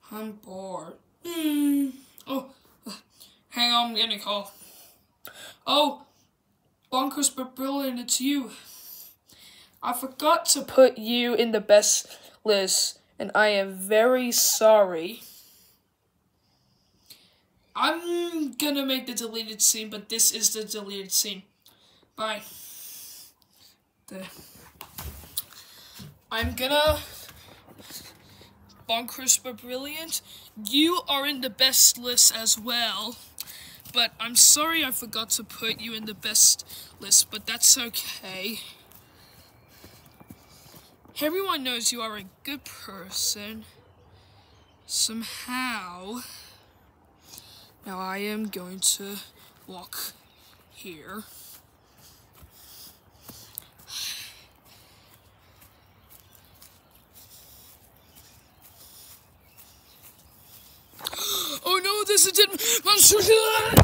I'm bored. Oh, hang on, I'm getting a call. Oh, bonkers but brilliant, it's you. I forgot to put you in the best list, and I am very sorry. I'm gonna make the deleted scene, but this is the deleted scene. Bye. I'm gonna... Bonkers but brilliant, you are in the best list as well. But I'm sorry I forgot to put you in the best list, but that's okay. Everyone knows you are a good person. Somehow. Now I am going to walk here. Oh no, this is it.